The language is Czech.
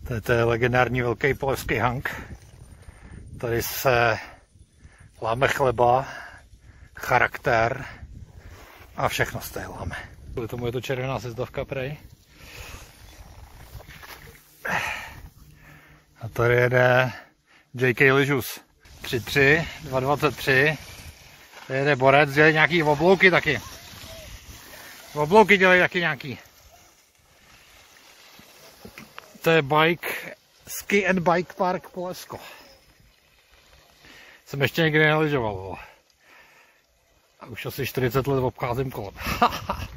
To je legendární velký polevský hang. Tady se láme chleba, charakter a všechno z té láme. Kvůli tomu je to červená sjezdovka prej. A tady jede JayKay lyžus. 3.3, 2.23. Tady jede borec, dělají nějaký oblouky taky. Oblouky dělají taky nějaký. To je ski and bike park Polevsko. Jsem ještě nikdy nelyžoval. A už asi 40 let obcházím kolem.